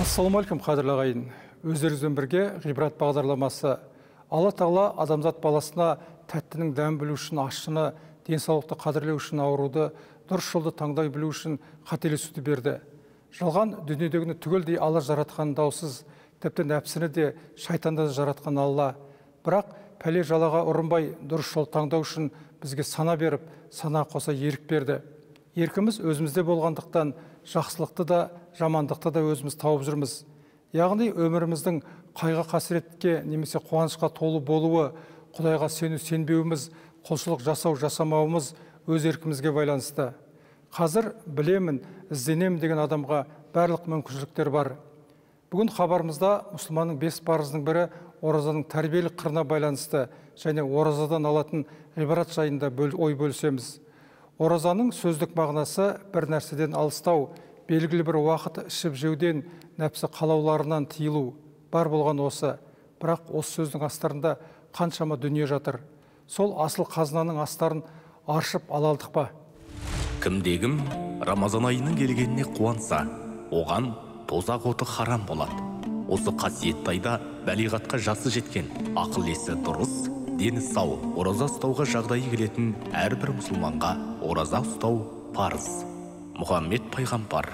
Ассалаумағалейкум, қадірлі ағайын. Өздеріңізбен бірге ғибрат бағдарламасы. Алла Тағала адамзат баласына тәттінің дәмін білу үшін ащыны, денсаулықты қадірлеу үшін ауруды, дұрыс жолды таңдай білу үшін қателесуді берді. Жалған дүниедегіні түгелдей Алла жаратқан даусыз, тіпті нәпсіні де шайтанды жаратқан Алла. Бірақ пәле жалаға ұрынбай дұрыс жол таңдау үшін бізге сана беріп, сана қоса ерік берді. Еркіміз өзімізде болғандықтан жақсылықты да, жамандықты да өзіміз тауып жүрміз. Яғни өміріміздің қайғы қасіретке немесе қуанышқа толы болуы, Құдайға сену сенбеуіміз, құлшылық жасау жасамауымыз өз еркімізге байланысты. Қазір білемін, ізденемін деген адамға барлық мүмкіншіліктер бар. Бүгін хабарымызда мұсылманның 5 парызының бірі оразаның тәрбиелік қырына байланысты және оразадан алатын ғибрат жайында ой бөлісеміз. Оразаның сөздік мағынасы бір нәрседен алыстау, белгілі бір уақыт ішіп жеуден, нәпсі қалауларынан тыйылу. Бар болған осы. Бірақ осы сөздің астарында қаншама дүние жатыр. Сол асыл қазынаның астарын аршып ала алдық па? Кімде-кім Рамазан айының келгеніне қуанса, оған тозақ оты харам болады. Осы қасиетті айда бәлиғатқа жасы жеткен, ақыл есі дұрыс, дені сау, ораза ұстауға жағдайы келетін әрбір мұсылманға ораза ұстау парыз. Мұхаммед пайғамбар.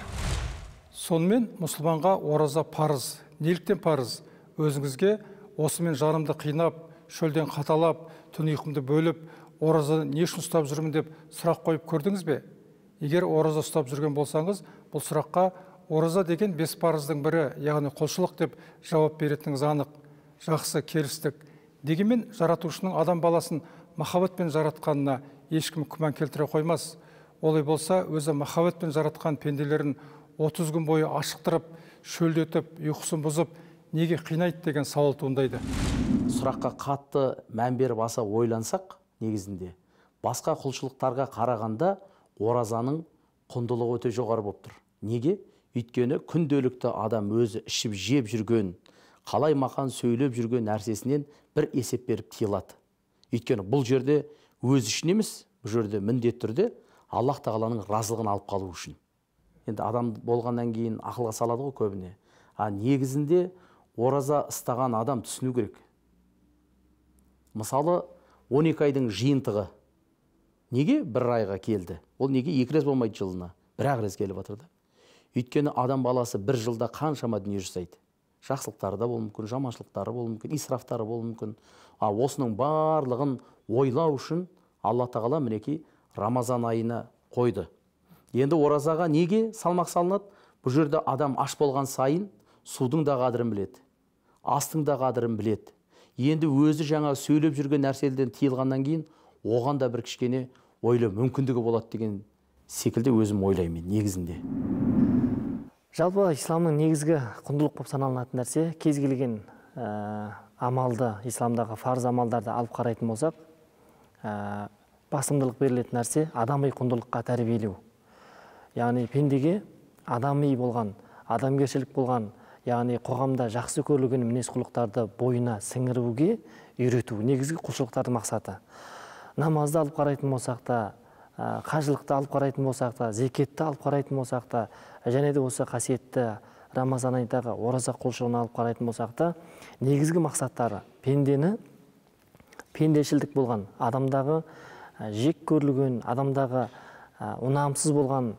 Сонымен мұсылманға ораза парыз. Неліктен парыз? Өзіңізге осымен жанымды қинап, шөлден қаталап, түн ұйқымды бөліп, оразаны не үшін ұстап жүрмін деп сұрақ қойып көрдіңіз бе? Егер ораза ұстап жүрген болсаңыз, бұл сұраққа ораза деген 5 парыздың бірі, яғни құлшылық деп жауап беретініңіз анық. Жақсы, келістік. Дегенмен жаратушының адам баласын махаббатпен жаратқанына ешкім күмән келтіре қоймас. Олай болса, өзі махаббатпен жаратқан пенделерін 30 күн бойы ашықтырып, шөлдетіп, ұйқысын бұзып, неге қинайды деген сауал туындайды. Сұраққа қатты мән беріп аса ойлансақ, негізінде басқа құлшылықтарға қарағанда оразаның құндылығы өте жоғары болып тұр. Неге? Өйткені күнделікті адам өзі ішіп жеп жүрген, қалай мақан сөйлеп жүрген нәрсесінен бір есеп беріп тыйылады. Өйткені бұл жерде өз үшін емес, бұл жерде міндетті түрде Аллах Тағаланың разылығын алып қалу үшін. Енді адам болғаннан кейін ақылға салады ғой көбіне. Негізінде ораза ұстаған адам түсіну керек. Мысалы, 12 айдың жиынтығы неге бір айға келді? Ол неге 2 рет болмайды жылына? Бір-ақ рет келіп жатыр да. Өйткені адам баласы бір жылда қаншама дүние жасайды. Жақсылықтары да болуы мүмкін, жаманшылықтары болуы мүмкін, исрафтары болуы мүмкін. Осының барлығын ойлау үшін Алла Тағала мінекей Рамазан айына қойды. Енді оразаға неге салмақ салынады? Бұл жерде адам аш болған сайын судың да қадірін біледі, астың да қадірін біледі. Енді өзі жаңа сөйлеп жүрген нәрселерден тыйылғаннан кейін оған да бір кішкене ойлау мүмкіндігі болады деген секілді өзім ойлаймын негізінде. Жалпы исламның негізгі құндылық болып саналатын нәрсе, кез келген амалды, исламдағы фарз амалдарды алып қарайтын болсақ, басымдылық берілетін нәрсе адами құндылыққа тәрбиелеу. Яғни пендеге адами болған, адамгершілік болған, яғни қоғамда жақсы көрілген мінез-құлықтарды бойына сіңіруге үйрету, негізгі құлшылықтардың мақсаты. Намазды алып қарайтын болсақ та, қажылықты алып қарайтын болсақ та, зекетті алып қарайтын болсақ та, және де осы қасиетті Рамазан айындағы ораза құлшылығын алып қарайтын болсақ та, негізгі мақсаттары пендені, пендешілдік болған, адамдағы жек көрілген, адамдағы ұнамсыз болған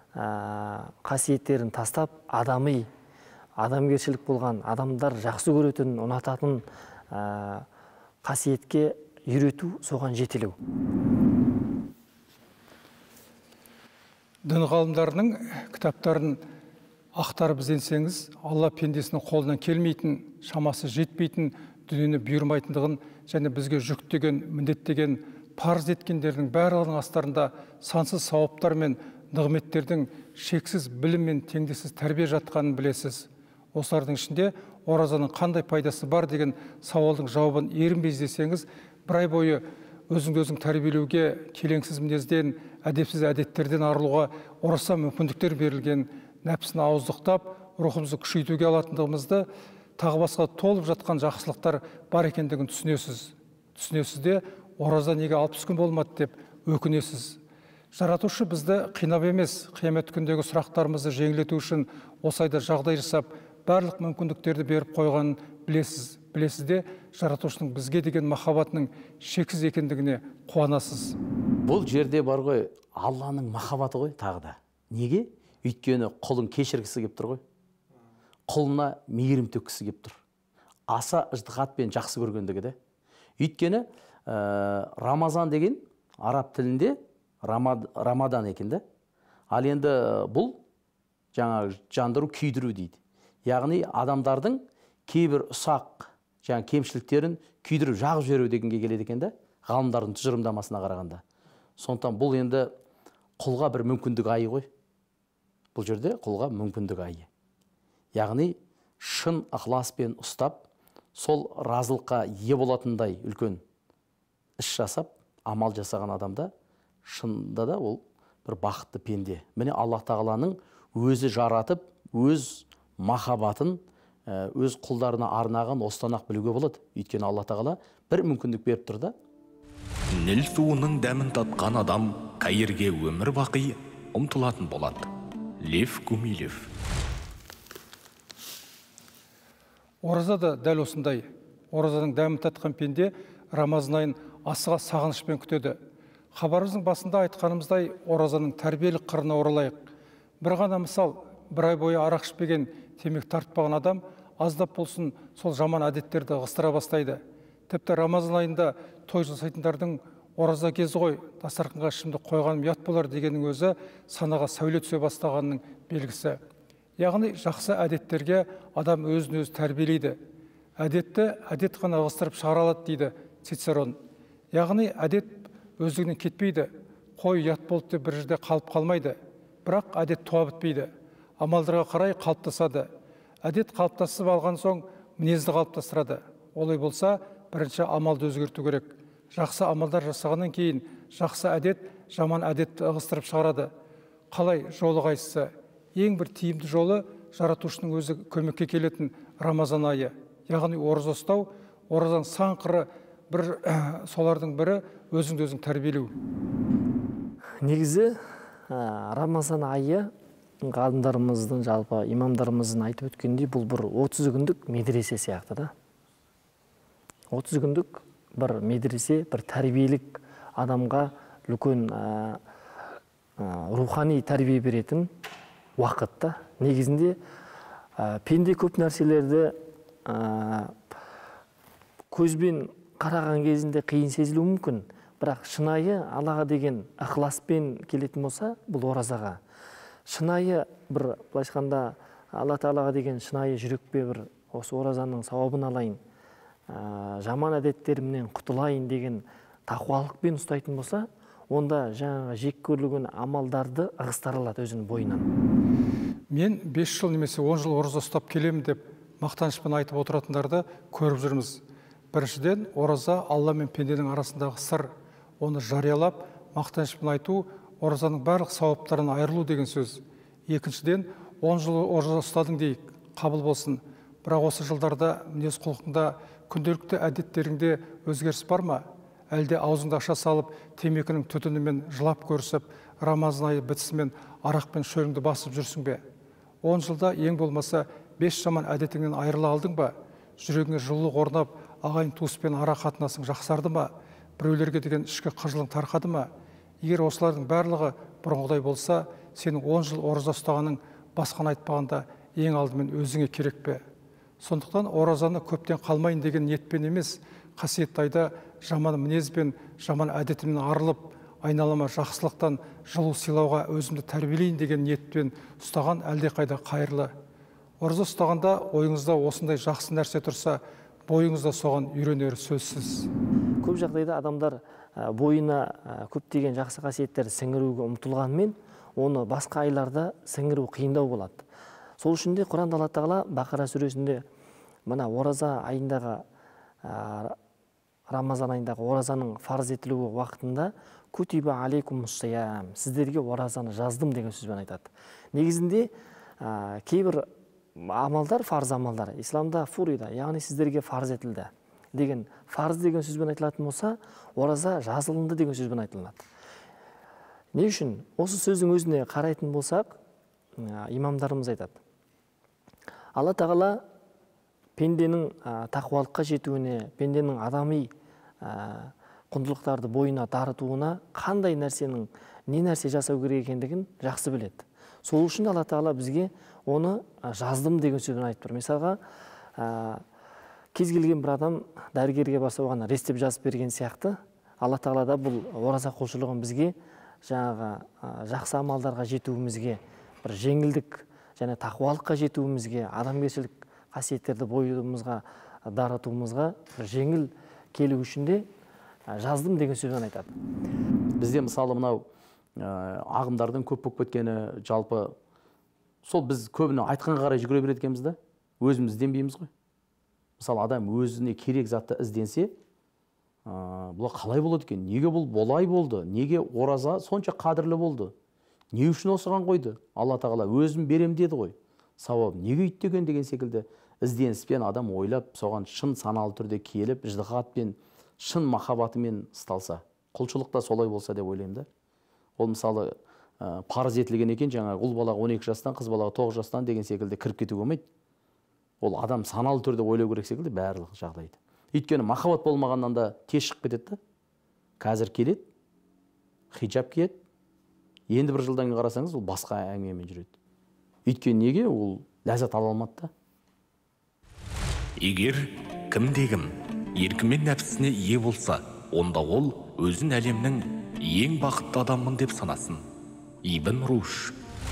қасиеттерін тастап, адами, адамгершілік болған, адамдар жақсы көретін, ұнататын қасиетке үйрету, соған жетелеу. Дін ғалымдарының кітаптарын ақтарып ізденсеңіз, Алла пендесінің қолынан келмейтін, шамасы жетпейтін, дүниені бұйырмайтындығын және бізге жүктеген, міндеттеген, парыз еткендердің барлығының астарында сансыз сауаптар мен нығметтердің шексіз білім мен теңдессіз тәрбие жатқанын білесіз. Осылардың ішінде оразаның қандай пайдасы бар деген сауалдың жауабын ерінбей іздесеңіз, бір ай бойы өзіңді-өзің тәрбиелеуге, келеңсіз мінезден, әдепсіз әдеттерден арылуға орасан мүмкіндіктер берілген, нәпсіні ауыздықтап, рухымызды күшейтуге алатындығымызды, тағы басқа толып жатқан жақсылықтар бар екендігін түсінесіз. Түсінесіз де, ораза неге 60 күн болмады деп өкінесіз. Жаратушы бізді қинап емес, қиямет күндегі сұрақтарымызды жеңілдету үшін осы айда жағдай жасап, барлық мүмкіндіктерді беріп қойғанын білесіз. Білесіз де жаратушының бізге деген махаббатының шексіз екендігіне қуанасыз. Бұл жерде бар ғой Алланың махаббаты ғой тағы да. Неге? Өйткені құлын кешіргісі кеп тұр ғой. Құлына мейірім төккісі кеп тұр. Аса ыждығатпен жақсы көргендігі де. Өйткені Рамазан деген араб тілінде Рамадан екен де. Ал енді бұл жаңа жандыру, күйдіру дейді. Яғни адамдардың кейбір ұсақ жаңа кемшіліктерін күйдіріп жағып жіберу дегенге келеді екен де, ғалымдардың тұжырымдамасына қарағанда. Сондықтан бұл енді құлға бір мүмкіндік айы ғой. Бұл жерде құлға мүмкіндік айы. Яғни шын ықыласпен ұстап, сол разылыққа ие болатындай үлкен іс жасап, амал жасаған адамда шынында да ол бір бақытты пенде. Міне Аллах тағаланың өзі жаратып, өз махаббатын өз құлдарына арнаған останақ білуге болады. Өйткені Алла тағала бір мүмкіндік беріп тұр да. Ніл суының дәмін татқан адам Каирге өмір бақи ұмтылатын болады. Лев Гумилев. Ораза да дәл осындай. Оразаның дәмін татқан пенде Рамазан айын асыға сағынышпен күтеді. Хабарымыздың басында айтқанымыздай оразаның тәрбиелік қырына оралайық. Бір ғана мысал, бір ай бойы арақ ішпеген, темекі тартпаған адам аздап болсын сол жаман әдеттерді ығыстыра бастайды. Тіпті Рамазан айында той жасайтындардың ораза кезі ғой, дастарханға ішімді қойғаным ұят болар дегеннің өзі санаға сәуле түсе бастағанның белгісі. Яғни жақсы әдеттерге адам өзін өзі тәрбиелейді. Әдетті әдет қана ығыстырып шығара алады дейді Цицерон. Яғни әдет өздігінен кетпейді. Қой ұят болды деп бір жерде қалып қалмайды. Бірақ әдет туа бітпейді. Амалдарға қарай қалыптасады. Әдет қалыптасып алған соң мінезді қалыптастырады. Олай болса, бірінші амалды өзгерту керек. Жақсы амалдар жасағаннан кейін жақсы әдет жаман әдетті ығыстырып шығарады. Қалай жолы қайсысы? Ең бір тиімді жолы жаратушының өзі көмекке келетін Рамазан айы. Яғни ораза ұстау, оразаның сан қыры солардың бірі өзіңді өзің тәрбиелеу. Негізі Рамазан айы ғалымдарымыздың, жалпы имамдарымыздың айтып өткендей, бұл бір 30 күндік медресе сияқты да. 30 күндік бір медресе, бір тәрбиелік адамға үлкен рухани тәрбие беретін уақытта. Негізінде пенде көп нәрселерді көзбен қараған кезінде қиын сезілуі мүмкін. Бірақ шынайы Аллаға деген ықыласпен келетін болса, бұл оразаға. Шынайы бір былайшықанда Алла Тағалаға деген шынайы жүрекпе бір осы оразаның сауабын алайын, жаман әдеттерімнен құтылайын деген тақуалықпен ұстайтын болса, онда жаңағы жек көрілген амалдарды ығыстыра алады өзінің бойынан. Мен 5 жыл немесе 10 жыл ораза ұстап келемін деп мақтанышпен айтып отыратындарды көріп жүрміз. Біріншіден, ораза Алла мен пенденің арасындағы сыр. Оны жариялап, мақтанышпен айту оразаның барлық сауаптарынан айырылу деген сөз. Екіншіден, 10 жыл ораза ұстадың дейік, қабыл болсын. Бірақ осы жылдарда мінез құлқыңда, күнделікті әдеттеріңде өзгеріс бар ма? Әлде аузыңды аша салып, темекінің түтінімен жылап көрісіп, Рамазан айы бітісімен арақпен шөліңді басып жүрсің бе? 10 жылда ең болмаса 5 жаман әдетіңнен айырыла алдың ба? Жүрегіңе жылылық орнап, ағайын туыспен ара қатынасың жақсарды ма? Біреулерге деген ішкі қыжылың тарқады ма? Егер осылардың барлығы бұрынғыдай болса, сенің 10 жыл ораза ұстағаның басқаны айтпағанда ең алдымен өзіңе керек пе? Сондықтан оразаны көптен қалмайын деген ниетпен емес, қасиетті айда жаман мінезбен, жаман әдетімнен арылып, айналама жақсылықтан жылу сыйлауға өзімді тәрбиелейін деген ниетпен ұстаған әлдеқайда қайырлы. Ораза ұстағанда ойыңызда осындай жақсы нәрсе тұрса, бойыңызда соған үйренері сөзсіз. Көп жағдайда адамдар бойына көптеген жақсы қасиеттерді сіңіруге ұмтылғанмен, оны басқа айларда сіңіру қиындау болады. Сол үшін де Құранда Алла Тағала Бақара сүресінде мына ораза айындағы, Рамазан айындағы оразаның фарз етілуі уақытында кутиба алейкумуссиям, сіздерге оразаны жаздым деген сөзбен айтады. Негізінде кейбір амалдар, фарз амалдар, исламда фурида, яғни сіздерге фарз етілді деген, фарз деген сөзбен айтылатын болса, ораза жазылынды деген сөзбен айтылады. Не үшін? Осы сөздің өзіне қарайтын болсақ, имамдарымыз айтады. Алла тағала пенденің тақуалыққа жетуіне, пенденің адами құндылықтарды бойына дарытуына қандай нәрсенің, не нәрсе жасау керек екендігін жақсы біледі. Сол үшін Алла тағала бізге оны жаздым деген сөзбен айтып тұр. Мысалға, кез келген бір адам дәрігерге барса оған рецепт жазып берген сияқты, Алла тағала да бұл ораза құлшылығын бізге жаңағы жақсы амалдарға жетуімізге, бір жеңілдік және тақуалыққа жетуімізге, адамгершілік қасиеттерді бойымызға дарытуымызға жеңіл келу үшін де жаздым деген сөзбен айтады. Бізде мысалы мынау ағымдардың көп болып кеткені, жалпы сол біз көбіне айтқанға қарай жүгіре береді екенбіз да, өзіміз ізденбейміз ғой. Мысалы адам өзіне керек затты ізденсе, бұл қалай болады екен, неге бұл болай болды, неге ораза сонша қадірлі болды, не үшін осыған қойды, Алла тағала өзім берем деді ғой, сауабын неге үйтті екен деген секілді ізденіспен адам ойлап, соған шын саналы түрде келіп, ыждағатпен, шын махаббатымен ұсталса, құлшылық та солай болса деп ойлаймын да. Ол мысалы парыз етілген екен, жаңа ұл балаға 12 жастан, қыз балаға 9 жастан деген секілді кіріп кетуге болмайды. Ол адам саналы түрде ойлау керек секілді барлық жағдайды. Өйткені махаббат болмағаннан да тез шығып кетеді да. Қазір келеді, хиджаб киеді, енді бір жылдан кейін қарасаңыз, ол басқа әңгімемен жүреді. Өйткені неге? Ол ләззат ала алмады да. Егер кім-де-кім еркімен нәпсісіне ие болса, онда ол өзін әлемнің ең бақытты адаммын деп санасын. Ибн Руш.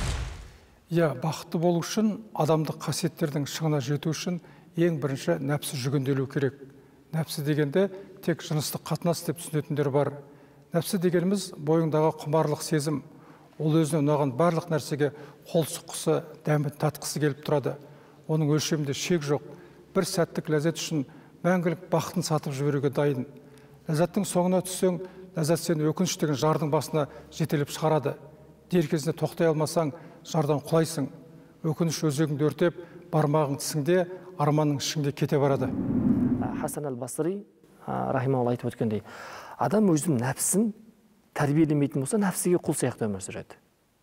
Бақытты болу үшін, адамдық қасиеттердің шыңына жету үшін ең бірінші нәпсі жүгенделу керек. Нәпсі дегенде тек жыныстық қатынас деп түсінетіндер бар. Нәпсі дегеніміз бойыңдағы құмарлық сезім. Ол өзіне ұнаған барлық нәрсеге қол сұққысы, дәмін татқысы келіп тұрады. Оның өлшемінде шек жоқ. Бір сәттік ләззат үшін мәңгілік бақытын сатып жіберуге дайын. Ләззаттың соңына түссең, ләззат сені өкініш деген жардың басына жетелеп шығарады. Дер кезінде тоқтай алмасаң, жардан құлайсың. Өкініш өзегіңді өртеп, бармағың тісіңде, арманның ішіңде кете барады. Хасан аль-Басри рахималла айтып өткендей, адам өзінің нәпсін тәрбиелемейтін болса, нәпсіге құл сияқты өмір сүреді.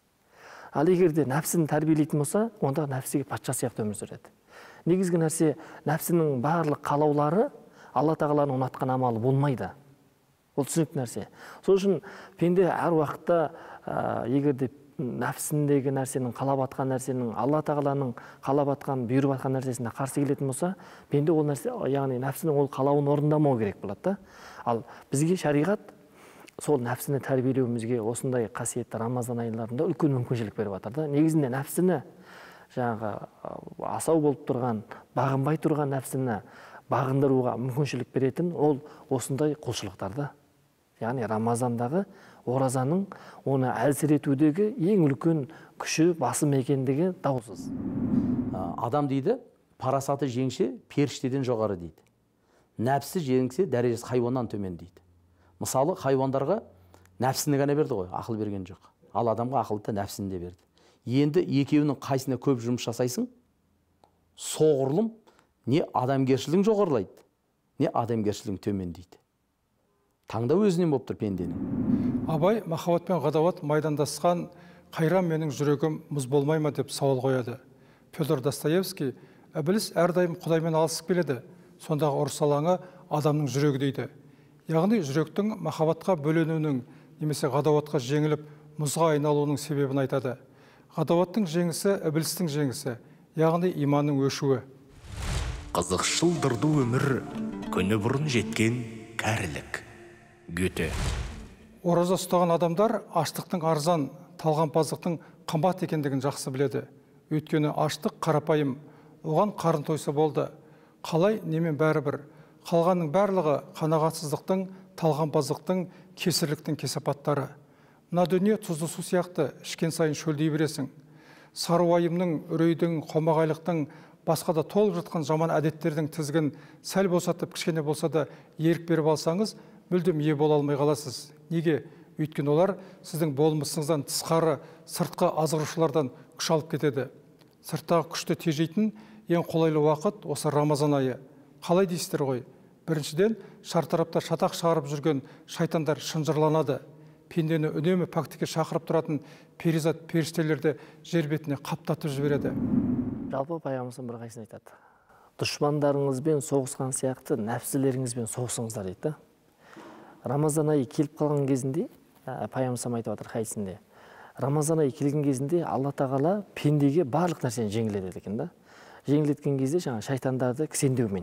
Ал егер де нәпсін тәрбиелейтін болса, онда нәпсіге патша сияқты өмір сүреді. Негізгі нәрсе, нәпсінің барлық қалаулары Алла тағаланың ұнатқан амалы болмайды. Ол түсінікті нәрсе. Сол үшін пенде әр уақытта егер де нәпсіндегі нәрсенің, қалап атқан нәрсенің, Алла тағаланың қалап атқан, бұйырып атқан нәрсесіне қарсы келетін болса, пенде ол нәрсе, яғни нәпсінің ол қалауын орындамау керек болады да. Ал бізге шариғат сол нәпсіні тәрбиелеуімізге осындай қасиетті Рамазан айларында үлкен мүмкіншілік беріп жатыр да. Негізінде нәпсіні жаңағы асау болып тұрған, бағынбай тұрған нәпсіні бағындыруға мүмкіншілік беретін ол осындай құлшылықтарды. Яғни Рамазандағы оразаның оны әлсіретудегі ең үлкен күші, басым екендігі даусыз. Адам дейді, парасаты жеңсе, періштеден жоғары дейді. Нәпсі жеңсе, дәрежесі хайуаннан төмен дейді. Мысалы, хайуандарға нәпсіні ғана берді ғой, ақыл берген жоқ. Ал адамға ақылды да нәпсіні де берді. Енді екеуінің қайсына көп жұмыс жасайсың, соғұрлым не адамгершілігің жоғарылайды, не адамгершілігің төмендейді. Таңдау өзінен болып тұр пенденің. Абай махаббат пен ғадауат майдандасқан қайран менің жүрегім мұз болмай ма деп сауал қояды. Федор Достоевский ібіліс әрдайым Құдаймен алысып келеді, сондағы ұрыс алаңы адамның жүрегі дейді. Яғни жүректің махаббатқа бөленуінің немесе ғадауатқа жеңіліп мұзға айналуының себебін айтады. Ғадауаттың жеңісі ібілістің жеңісі, яғни иманның өшуі. Қызықшыл дырду өмір, күні бұрын жеткен кәрілік. Гете. Ораза ұстаған адамдар аштықтың арзан, талғампаздықтың қымбат екендігін жақсы біледі. Өйткені аштық қарапайым, оған қарын тойса болды. Қалай немен бәрі бір. Қалғанның барлығы қанағатсыздықтың, талғампаздықтың, кесірліктің кесапаттары. Мына дүние тұзды су сияқты, ішкен сайын шөлдей бересің. Сары уайымның, үрейдің, қомағайлықтың, басқа да толып жатқан жаман әдеттердің тізгін сәл босатып, кішкене болса да ерік беріп алсаңыз, мүлдем ие бола алмай қаласыз. Неге? Өйткені олар сіздің болмысыңыздан тысқары, сыртқы азғырушылардан күш алып кетеді. Сырттағы күшті тежейтін ең қолайлы уақыт осы Рамазан айы. Қалай дейсіздер ғой? Біріншіден, шартарапта шатақ шығарып жүрген шайтандар шынжырланады. Пендені үнемі пәктікке шақырып тұратын перизат періштелерді жер бетіне қаптатып жібереді. Жалпы пайғамбарымыз бір қайсысын айтады. Дұшмандарыңызбен соғысқан сияқты нәпсілеріңізбен соғысыңыздар дейді. Рамазан айы келіп қалған кезінде, пайғамбарымыз айтып жатыр хадисінде. Рамазан айы келген кезінде Алла тағала пендеге барлық нәрсені жеңілдетеді екен да. Жеңілдеткен кезде жаңа шайтандарды кісендеумен.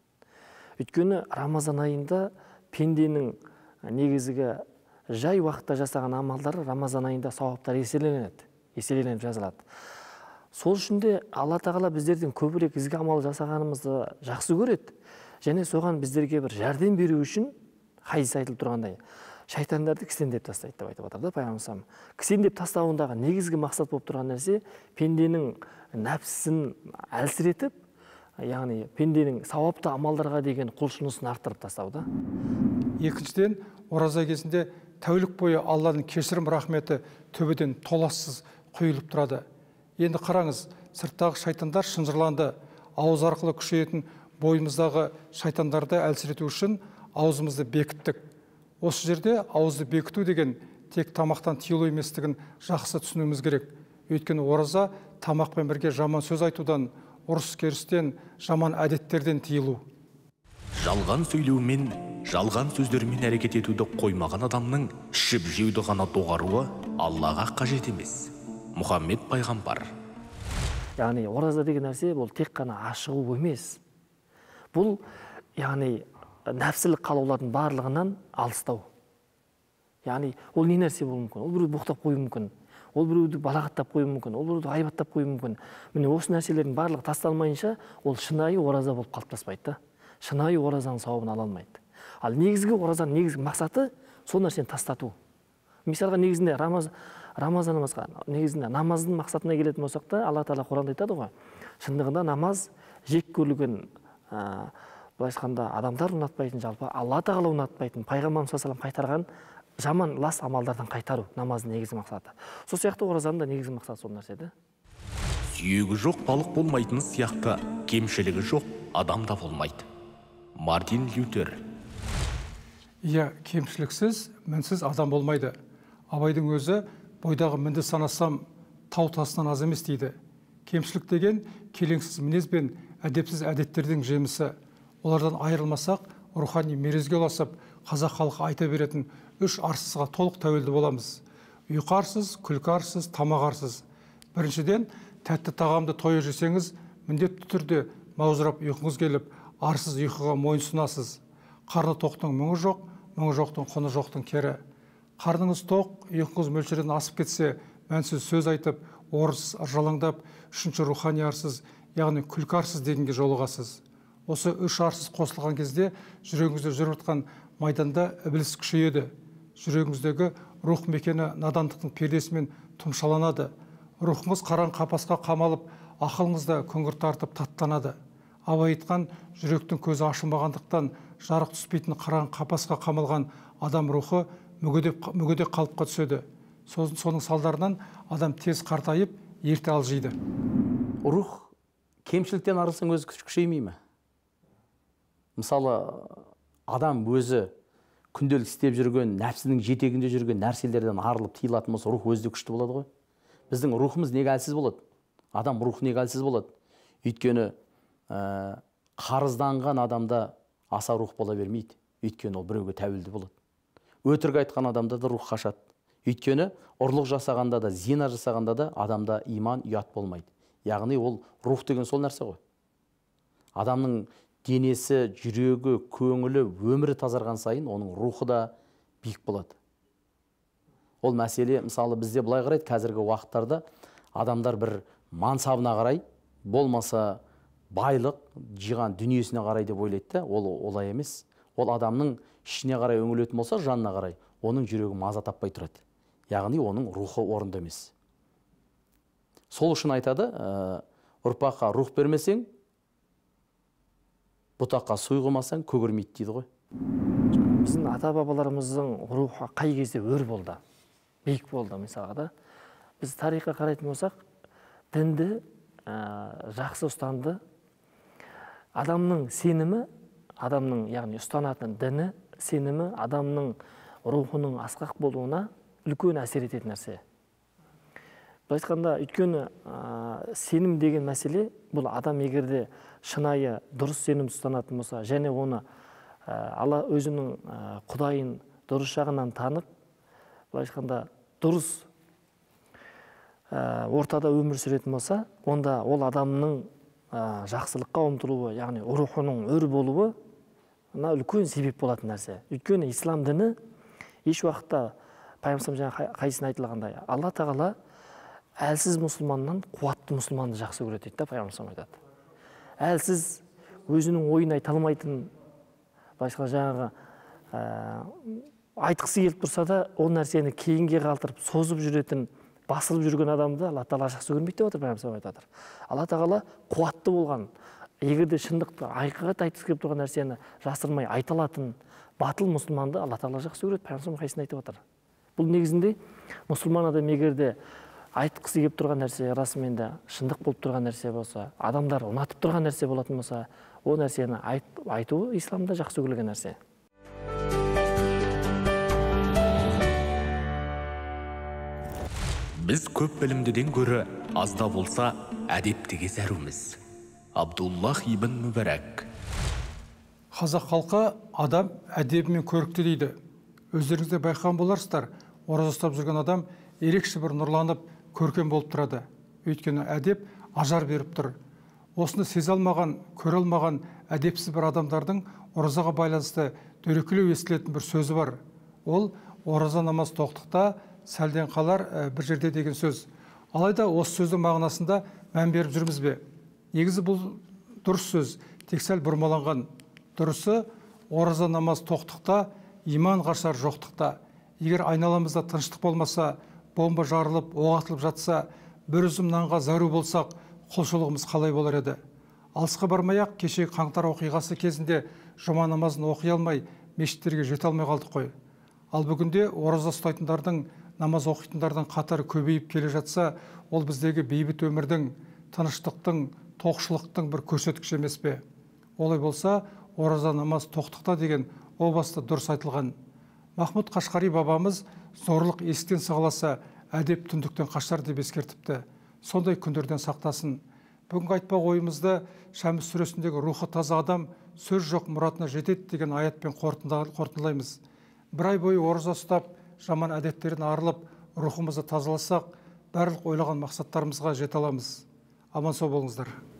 Өйткені Рамазан айында пенденің негізгі жай уақытта жасаған амалдары Рамазан айында сауаптар еселеніп жазылады. Сол үшін де Алла тағала біздерден көбірек ізгі амал жасағанымызды жақсы көреді. Және соған біздерге бір жәрдем беру үшін хадис айтылып тұрғандай шайтандарды кісендеп тастайды деп айтып отыр да пайғамбарымыз. Кісендеп тастауындағы негізгі мақсат болып тұрған нәрсе пенденің нәпсісін әлсіретіп, яғни пенденің сауапты амалдарға деген құлшынысын арттырып тастау да. Екіншіден, ораза кезінде тәулік бойы Алланың кешірім рахметі төбеден толассыз құйылып тұрады. Енді қараңыз, сырттағы шайтандар шынжырланды. Ауыз арқылы күшейетін бойымыздағы шайтандарды әлсірету үшін аузымызды бекіттік. Осы жерде ауызды бекіту деген тек тамақтан тыйылу еместігін жақсы түсінуіміз керек. Өйткені ораза тамақпен бірге жаман сөз айтудан, ұрыс керістен, жаман әдеттерден тыйылу. Жалған сөйлеумен, жалған сөздермен әрекет етуді қоймаған адамның ішіп жеуді ғана доғаруы Аллаға қажет емес. Мұхаммед пайғамбар. Яғни ораза деген нәрсе бұл тек қана ашығу емес. Бұл яғни нәпсілік қалаулардың барлығынан алыстау. Яғни ол не нәрсе болуы мүмкін? Ол біреуді боқтап қою мүмкін. Ол біреуді балағаттап қою мүмкін. Ол біреуді ғайбаттап қою мүмкін. Міне осы нәрселердің барлығы тасталмайынша ол шынайы ораза болып қалыптаспайды. Шынайы оразаның сауабын ала алмайды. Ал негізгі оразаның негізгі мақсаты сол нәрсені тастату. Мысалға негізінде Рамазанымызға негізінде намаздың мақсатына келетін болсақ та, Алла тағала Құранда айтады ғой, шындығында намаз жек көрілген, былайша айтқанда адамдар ұнатпайтын, жалпы Алла тағала ұнатпайтын, пайғамбарымыз саллаллаху алейхи қайтарған жаман лас амалдардан қайтару намаздың негізгі мақсаты. Сол сияқты оразаның да негізгі мақсаты сол нәрсе да. Сүйегі жоқ балық болмайтыны сияқты кемшілігі жоқ адам да болмайды. Мартин Лютер. Иә, кемшіліксіз, мінсіз адам болмайды. Абайдың өзі бойдағы мінді санасам тау тасынан аз емес дейді. Кемшілік деген келеңсіз мінез бен әдепсіз әдеттердің жемісі. Олардан айырылмасақ, рухани мерезге ұласып, қазақ халқы айта беретін үш арсызға толық тәуелді боламыз. Ұйқы арсыз, күлкі арсыз, тамақ арсыз. Біріншіден, тәтті тағамды тойы жесеңіз, міндетті түрде маужырап ұйқыңыз келіп, арсыз ұйқыға мойынсұнасыз. Қарны тоқтың мұңы жоқ, мұңы жоқтың құны жоқтың кері. Қарныңыз тоқ, ұйқыңыз мөлшерден асып кетсе, мәнсіз сөз айтып, орыс ыржалаңдап, үшінші рухани арсыз, яғни күлкі арсыз дегенге жолығасыз. Осы үш арсыз қосылған кезде жүрегіңізде жүріп жатқан майданда ібіліс күшейеді. Жүрегіңіздегі рух мекені надандықтың пердесімен тұмшаланады. Рухыңыз қараң қапасқа қамалып, ақылыңыз да күңгір тартып таттанады. Абай айтқан, жүректің көзі ашылмағандықтан жарық түспейтін қараң қапасқа қамалған адам рухы мүгедек қалыпқа түседі. Соның салдарынан адам тез қартайып, ерте алжиды. Рух кемшіліктен арылсаң өзі күшеймей ме? Мысалы, адам өзі күнделік істеп жүрген, нәпсінің жетегінде жүрген нәрселерден арылып тыйылатын болса, рух өзі де күшті болады ғой. Біздің рухымыз неге әлсіз болады? Адам рухы неге әлсіз болады? Өйткені қарызданған адамда аса рух бола бермейді. Өйткені ол біреуге тәуелді болады. Өтірік айтқан адамда да рух қашады. Өйткені ұрлық жасағанда да, зина жасағанда да адамда иман, ұят болмайды. Яғни ол рух деген сол нәрсе ғой. Адамның денесі, жүрегі, көңілі, өмірі тазарған сайын оның рухы да биік болады. Ол мәселе, мысалы, бізде былай қарайды, қазіргі уақыттарда адамдар бір мансабына қарай, болмаса байлық, жиған дүниесіне қарай деп ойлайды. Ол олай емес. Ол адамның ішіне қарай өңілетін болса, жанына қарай, оның жүрегі маза таппай тұрады. Яғни оның рухы орында емес. Сол үшін айтады, ұрпаққа рух бермесең, бұтаққа су құймасаң көгермейді дейді ғой. Біздің ата-бабаларымыздың рухы қай кезде өр болды, биік болды мысалға да. Біз тарихқа қарайтын болсақ, дінді жақсы ұстанды. Адамның сенімі, адамның яғни ұстанатын діні, сенімі адамның рухының асқақ болуына үлкен әсер ететін нәрсе. былайша айтқанда, өйткені сенім деген мәселе, бұл адам егерде шынайы дұрыс сенім ұстанатын болса, және оны Алла өзінің Құдайын дұрыс жағынан танып, былайша айтқанда дұрыс ортада өмір сүретін болса, онда ол адамның жақсылыққа ұмтылуы, яғни рухының өр болуы үлкен себеп болатын нәрсе. Өйткені ислам діні еш уақытта пайғамбар жаңа қайсысын айтылғандай, Алла тағала әлсіз мұсылманнан қуатты мұсылманды жақсы көреді дейді, пайғамбар айтады. Әлсіз өзінің ойын айта алмайтын, басқа жаңағы айтқысы келіп тұрса да, ол нәрсені кейінге қалдырып, созып жүретін, басылып жүрген адамды Алла тағала жақсы көрмейді деп отыр, пайғамбар айтады. Алла тағала қуатты болған, егерде шындықты ақиқат айтқысы келіп тұрған нәрсені жасырмай айта алатын батыл мұсылманды Алла тағала жақсы көреді, пайғамбар қайсысын айтып отыр. Бұл негізінде мұсылман адам егерде айтқысы келіп тұрған нәрсе расымен де шындық болып тұрған нәрсе болса, адамдар ұнатып тұрған нәрсе болатын болса, ол нәрсені айтуы исламда жақсы көрілген нәрсе. Біз көп білімдіден көрі азда болса әдептіге зәруміз. Абдуллах ибн Мүбәрәк. Қазақ халқы адам әдебімен көрікті дейді. Өздеріңізде байқаған боларсыздар, ораза ұстап жүрген адам ерекше бір нұрланып, көркем болып тұрады. Өйткені әдеп ажар беріп тұр. Осыны сезе алмаған, көре алмаған әдепсіз бір адамдардың оразаға байланысты дөрекілеу естілетін бір сөзі бар. Ол ораза намаз тоқтықта, сәлден қалар бір жерде деген сөз. Алайда осы сөздің мағынасында мән беріп жүрміз бе? Негізі бұл дұрыс сөз, тек сәл бұрмаланған. Дұрысы, ораза намаз тоқтықта, иман қашар жоқтықта. Егер айналамызда тыныштық болмаса, бомба жарылып, оқ атылып жатса, бір үзім нанға зәру болсақ, құлшылығымыз қалай болар еді? Алысқа бармай-ақ кешегі қаңтар оқиғасы кезінде жұма намазын оқи алмай, мешіттерге жете алмай қалдық қой. Ал бүгінде ораза ұстайтындардың, намаз оқитындардың қатары көбейіп келе жатса, ол біздегі бейбіт өмірдің, тыныштықтың, тоқшылықтың бір көрсеткіші емес пе? Олай болса, ораза намаз тоқтықта деген о баста дұрыс айтылған. Махмұд Қашқари бабамыз зорлық естен сығаласа, әдеп түндіктен қашар деп ескертіпті. Сондай күндерден сақтасын. Бүгінгі айтпақ ойымызды Шәмс сүресіндегі рухы таза адам сөз жоқ мұратына жетеді деген аятпен қорытындылаймыз. Бір ай бойы ораза ұстап, жаман әдеттерден арылып, рухымызды тазаласақ, барлық ойлаған мақсаттарымызға жете аламыз. Аман сау болыңыздар.